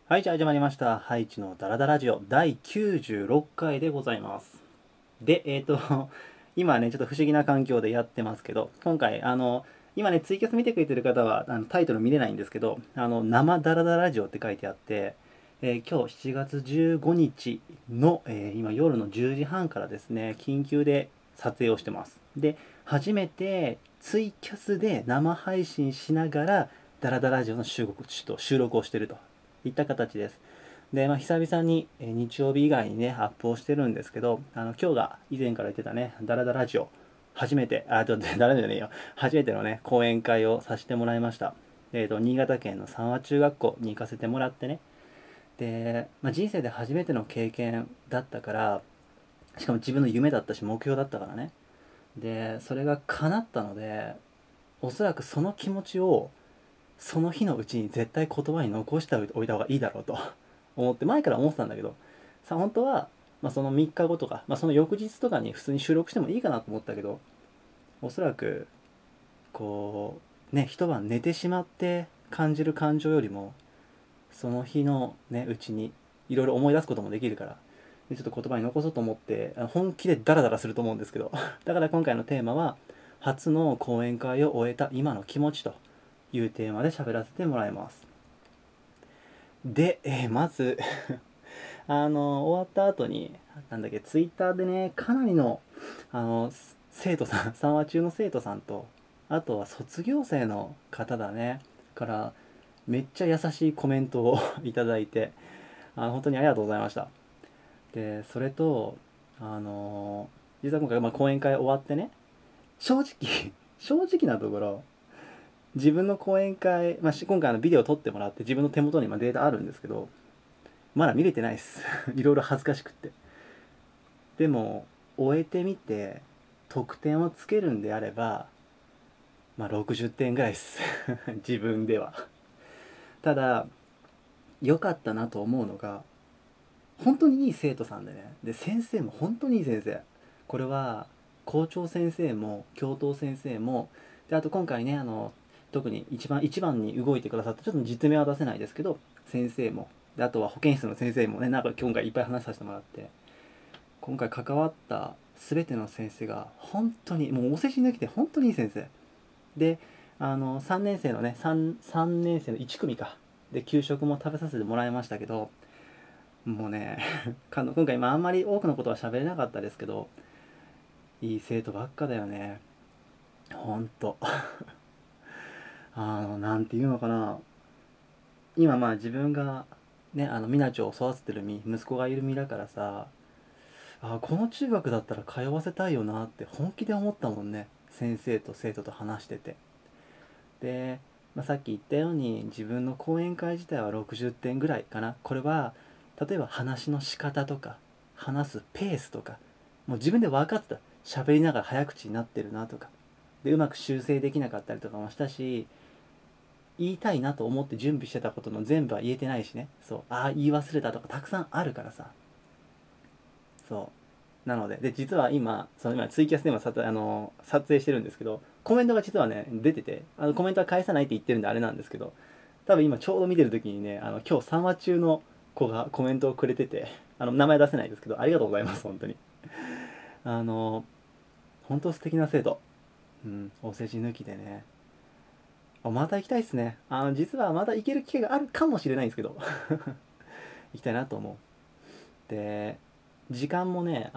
はい、じゃあ始まりました。ハイチのダラダラジオ第96回でございます。で、今ね、ちょっと不思議な環境でやってますけど、今回、今ね、ツイキャス見てくれてる方は、タイトル見れないんですけど、生ダラダラジオって書いてあって、今日7月15日の、今夜の10時半からですね、緊急で撮影をしてます。で、初めてツイキャスで生配信しながら、ダラダラジオの収録をしているといった形です。で、久々に日曜日以外にね、アップをしてるんですけど、今日が以前から言ってたね、ダラダラジオ、初めて、ダラじゃねえよ、初めてのね、講演会をさせてもらいました。新潟県の三和中学校に行かせてもらってね、で、人生で初めての経験だったから、しかも自分の夢だったし、目標だったからね。で、それが叶ったので、おそらくその気持ちを、その日のうちに絶対言葉に残しておいた方がいいだろうと思って前から思ってたんだけどさ、本当は、その3日後とか、その翌日とかに普通に収録してもいいかなと思ったけど、おそらくこうね、一晩寝てしまって感じる感情よりもその日のねうちにいろいろ思い出すこともできるから、でちょっと言葉に残そうと思って本気でダラダラすると思うんですけどだから今回のテーマは初の講演会を終えた今の気持ちというテーマで喋らせてもらいます。で、まず終わった後に、なんだっけ、ツイッターでね、かなりの、あの、生徒さん、3話中の生徒さんと、あとは卒業生の方だね、から、めっちゃ優しいコメントをいただいて、本当にありがとうございました。で、それと、実は今回、講演会終わってね、正直、正直なところ、自分の講演会、今回ビデオ撮ってもらって自分の手元にデータあるんですけど、まだ見れてないです。いろいろ恥ずかしくって。でも、終えてみて、得点をつけるんであれば、60点ぐらいです。自分では。ただ、良かったなと思うのが、本当にいい生徒さんでね。で、先生も本当にいい先生。これは、校長先生も、教頭先生も、で、あと今回ね、特に一番に動いてくださった、ちょっと実名は出せないですけど、先生も、で、あとは保健室の先生もね、なんか今回いっぱい話させてもらって、今回関わった全ての先生が本当にもうお世辞抜きで本当にいい先生で、3年生のね3年生の1組かで給食も食べさせてもらいましたけど、もうね今回あんまり多くのことは喋れなかったですけど、いい生徒ばっかだよね。ほんとなんていうのかな、今自分がねみなちを育ててる息子がいる身だからさ、この中学だったら通わせたいよなって本気で思ったもんね、先生と生徒と話してて。で、さっき言ったように自分の講演会自体は60点ぐらいかな。これは例えば話の仕方とか話すペースとか、もう自分で分かってた。喋りながら早口になってるなとかで、うまく修正できなかったりとかもしたし、言いたいなと思って準備してたことの全部は言えてないしね。そう、言い忘れたとかたくさんあるからさ。そうなので、実は今ツイキャスでも撮影してるんですけど、コメントが実はね出てて、コメントは返さないって言ってるんであれなんですけど、多分今ちょうど見てる時にね、今日3話中の子がコメントをくれてて、名前出せないですけど、ありがとうございます本当に。あの本当素敵な生徒。お世辞抜きでね、また行きたいっすね。実はまた行ける機会があるかもしれないんですけど行きたいなと思う。で、時間もね、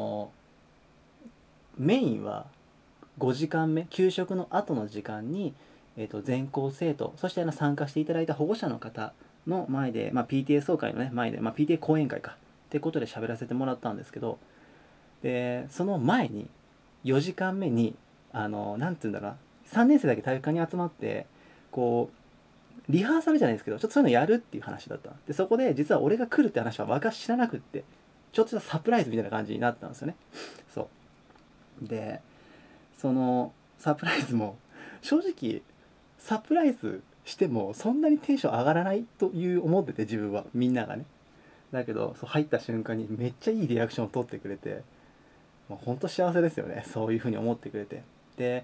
メインは5時間目、給食の後の時間に、全校生徒、そして参加していただいた保護者の方の前で、PTA 総会の、ね、前で、PTA 講演会かってことで喋らせてもらったんですけど、でその前に4時間目になんて言うんだろうな、3年生だけ体育館に集まってこうリハーサルじゃないですけど、ちょっとそういうのやるっていう話だった。でそこで実は俺が来るって話は私知らなくって、ちょっとしたサプライズみたいな感じになったんですよね。そうで、そのサプライズも正直サプライズしてもそんなにテンション上がらないという思ってて、自分はみんながね。だけどそう入った瞬間にめっちゃいいリアクションを取ってくれて、もうほんと幸せですよね、そういう風に思ってくれて。で、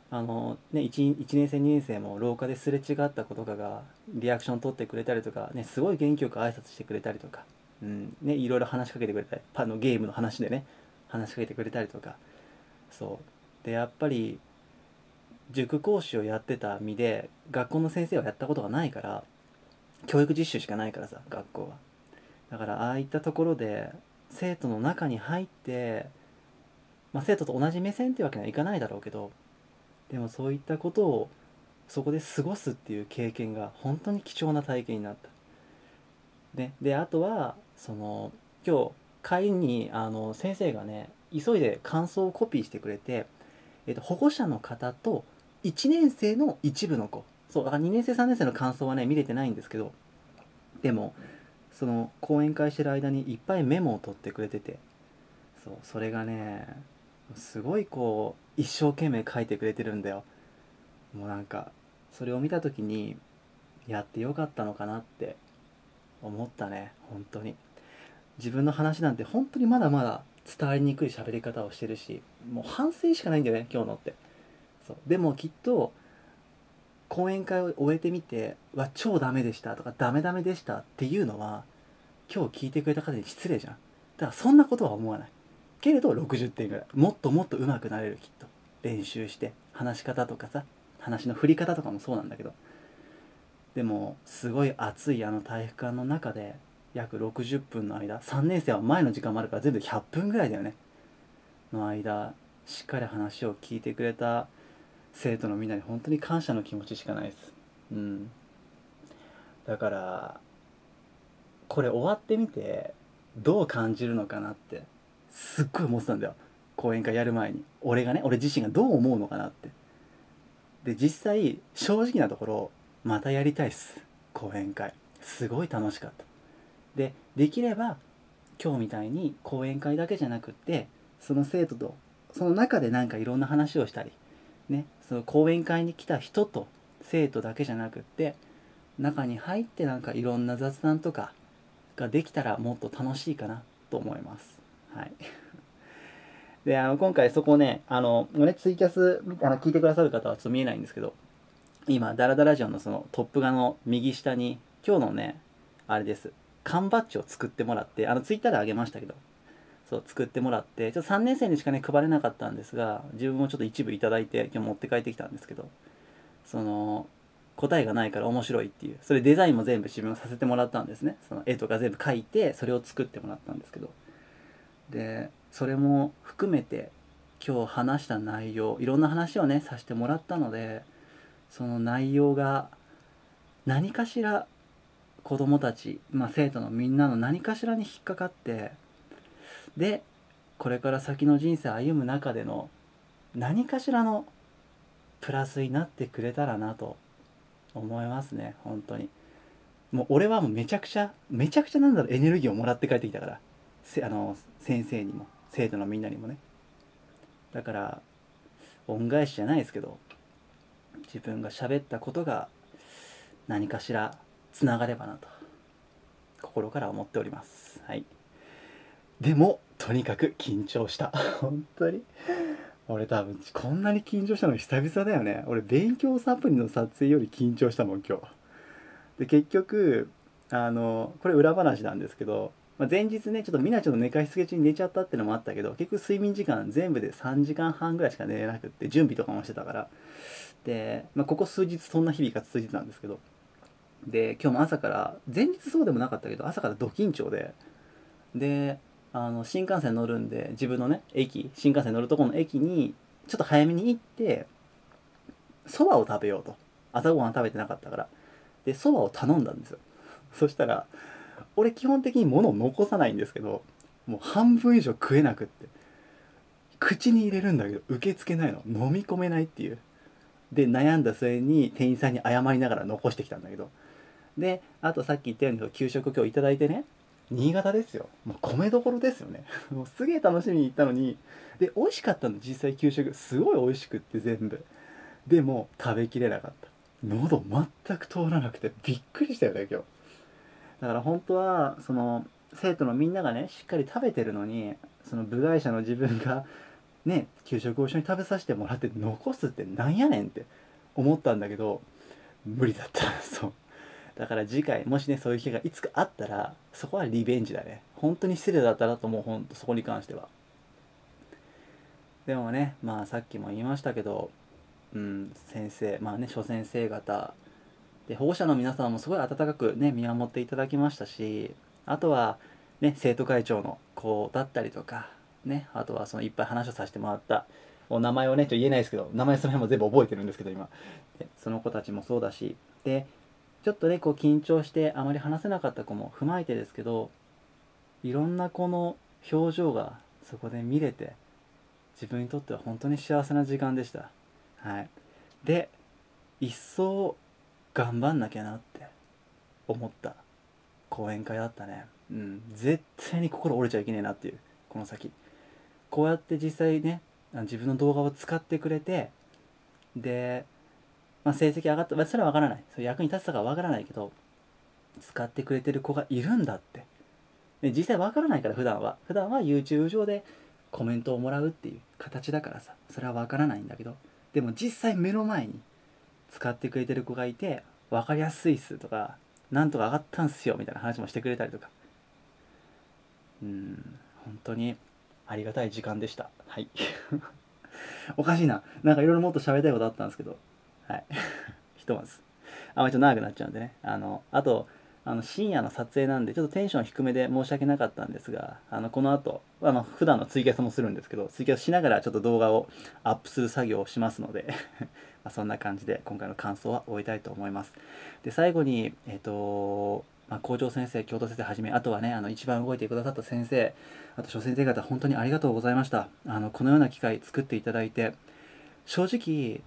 1年生2年生も廊下ですれ違った子とかがリアクション取ってくれたりとか、ね、すごい元気よく挨拶してくれたりとか、ね、いろいろ話しかけてくれたり、ゲームの話でね話しかけてくれたりとか。そうでやっぱり塾講師をやってた身で学校の先生はやったことがないから、教育実習しかないからさ学校は。だからああいったところで生徒の中に入って、生徒と同じ目線っていうわけにはいかないだろうけど、でもそういったことをそこで過ごすっていう経験が本当に貴重な体験になった。であとは今日帰りに先生がね急いで感想をコピーしてくれて、保護者の方と1年生の一部の子、そうだから2年生3年生の感想はね見れてないんですけど、でもその講演会してる間にいっぱいメモを取ってくれてて、それがねすごいこう一生懸命書いてくれてるんだよ。もうなんかそれを見た時にやってよかったのかなって思ったね。本当に自分の話なんて本当にまだまだ伝わりにくい喋り方をしてるし、もう反省しかないんだよね今日のって。でもきっと講演会を終えてみて超ダメでしたとかダメダメでしたっていうのは今日聞いてくれた方に失礼じゃん。だからそんなことは思わないけれど、60点ぐらいもっともっと上手くなれる。きっと練習して話し方とかさ、話の振り方とかもそうなんだけど、でもすごい暑い体育館の中で約60分の間、3年生は前の時間もあるから全部で100分ぐらいだよねの間、しっかり話を聞いてくれた生徒のみんなに本当に感謝の気持ちしかないです。だからこれ終わってみてどう感じるのかなってすっごい思ってたんだよ。講演会やる前に俺自身がどう思うのかなって。で実際正直なところまたやりたいっす。講演会すごい楽しかった。できれば今日みたいに講演会だけじゃなくって、その生徒とその中でなんかいろんな話をしたりね、その講演会に来た人と生徒だけじゃなくって中に入ってなんかいろんな雑談とかができたらもっと楽しいかなと思います。はい。で今回そこねツイキャス聞いてくださる方はちょっと見えないんですけど、今ダラダラジオのそのトップ画の右下に今日のねあれです缶バッジを作ってもらって、ツイッターであげましたけど、そう作ってもらって、ちょっと3年生にしかね配れなかったんですが、自分もちょっと一部いただいて今日持って帰ってきたんですけど、その答えがないから面白いっていう、それデザインも全部自分させてもらったんですね。その絵とか全部描いてそれを作ってもらったんですけど、でそれも含めて今日話した内容、いろんな話をねさせてもらったので、その内容が何かしら子供たち、生徒のみんなの何かしらに引っかかって、でこれから先の人生歩む中での何かしらのプラスになってくれたらなと思いますね。本当にもう俺はもうめちゃくちゃなんだろう、エネルギーをもらって帰ってきたから、先生にも生徒のみんなにもね。だから恩返しじゃないですけど、自分が喋ったことが何かしらつながればなと心から思っております。はい。でもとにかく緊張した本当に俺多分こんなに緊張したの久々だよね。俺勉強サプリの撮影より緊張したもん今日で。結局これ裏話なんですけど、前日ねちょっとみなちゃんの寝かしつけ中に寝ちゃったってのもあったけど、結局睡眠時間全部で3時間半ぐらいしか寝れなくって、準備とかもしてたから。で、ここ数日そんな日々が続いてたんですけど、で今日も朝から、前日そうでもなかったけど朝からド緊張で新幹線乗るんで、自分のね新幹線乗るところの駅にちょっと早めに行ってそばを食べようと。朝ごはん食べてなかったから。でそばを頼んだんですよ。そしたら俺基本的に物を残さないんですけど、もう半分以上食えなくって、口に入れるんだけど受け付けないの、飲み込めないっていう。で悩んだ末に店員さんに謝りながら残してきたんだけど、であとさっき言ったように給食今日いただいてね、新潟ですよ、もう米どころですよねもうすげえ楽しみに行ったのに、で美味しかったの、実際給食すごい美味しくって全部。でも食べきれなかった。喉全く通らなくてびっくりしたよね今日。だから本当はその生徒のみんながねしっかり食べてるのに、その部外者の自分がね給食を一緒に食べさせてもらって残すってなんやねんって思ったんだけど、無理だったそうだから次回もしねそういう日がいつかあったら、そこはリベンジだね。本当に失礼だったなと思う、本当そこに関しては。でもね、まあさっきも言いましたけど、先生、まあね諸先生方で保護者の皆さんもすごい温かくね見守っていただきましたし、あとはね生徒会長の子だったりとかね、あとはそのいっぱい話をさせてもらったお名前をね言えないですけど、名前その辺も全部覚えてるんですけど今で、その子たちもそうだし、でちょっとねこう緊張してあまり話せなかった子も踏まえてですけど、いろんな子の表情がそこで見れて、自分にとっては本当に幸せな時間でした。はい。で一層頑張んなきゃなって思った講演会だったね。絶対に心折れちゃいけねえなっていう、この先。こうやって実際ね、自分の動画を使ってくれて、で、成績上がった、それはわからない。それ役に立つかはわからないけど、使ってくれてる子がいるんだって。で、実際わからないから、普段は YouTube 上でコメントをもらうっていう形だからさ、それはわからないんだけど、でも実際目の前に使ってくれてる子がいて、分かりやすいっすとか、なんとか上がったんすよみたいな話もしてくれたりとか、本当にありがたい時間でした。はいおかしいな、なんかいろいろもっと喋りたいことあったんですけど、はいひとまずあんまりちょっと長くなっちゃうんでね、あと深夜の撮影なんでちょっとテンション低めで申し訳なかったんですが、この後普段のツイキャスもするんですけど、ツイキャスしながらちょっと動画をアップする作業をしますのでそんな感じで今回の感想は終えたいと思います。で最後に校長先生、教頭先生はじめ、あとはね一番動いてくださった先生、あと諸先生方、本当にありがとうございました。このような機会作っていただいて、正直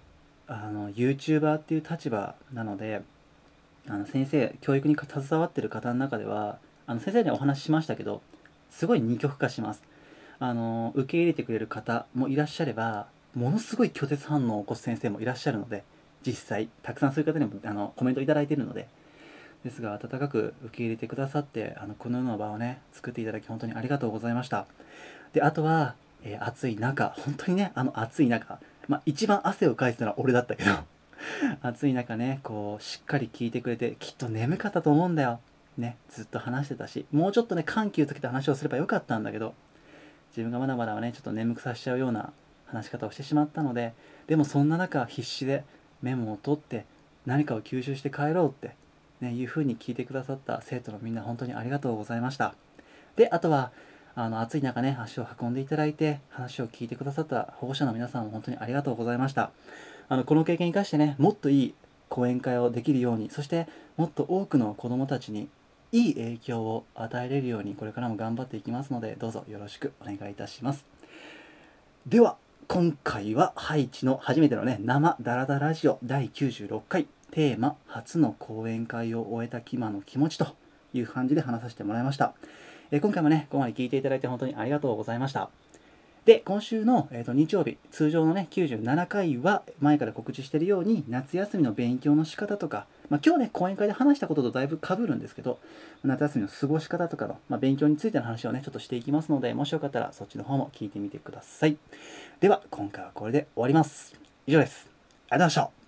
YouTuber っていう立場なので、先生、教育に携わってる方の中では先生にはお話ししましたけど、すごい二極化します。受け入れてくれる方もいらっしゃれば、ものすごい拒絶反応を起こす先生もいらっしゃるので、実際たくさんそういう方にもコメントいただいているので、ですが温かく受け入れてくださって、このような場をね作っていただき本当にありがとうございました。であとは、暑い中、本当にね暑い中、一番汗をかいてたのは俺だったけど暑い中ねこうしっかり聞いてくれて、きっと眠かったと思うんだよね。ずっと話してたし、もうちょっとね緩急つけて話をすればよかったんだけど、自分がまだまだねちょっと眠くさせちゃうような話し方をしてしまったので、でもそんな中必死でメモを取って何かを吸収して帰ろうってねいう風に聞いてくださった生徒のみんな、本当にありがとうございました。であとは暑い中ね足を運んでいただいて話を聞いてくださった保護者の皆さんも本当にありがとうございました。この経験を生かしてね、もっといい講演会をできるように、そしてもっと多くの子どもたちにいい影響を与えれるようにこれからも頑張っていきますので、どうぞよろしくお願いいたします。では今回はハイチの初めてのね生ダラダラジオ第96回、テーマ初の講演会を終えた今の気持ちという感じで話させてもらいました。今回もねここまで聞いていただいて本当にありがとうございました。で今週の、日曜日、通常のね97回は前から告知しているように夏休みの勉強の仕方とか、今日ね講演会で話したこととだいぶ被るんですけど、夏休みの過ごし方とかの、勉強についての話をねちょっとしていきますので、もしよかったらそっちの方も聞いてみてください。では今回はこれで終わります。以上です。ありがとうございました。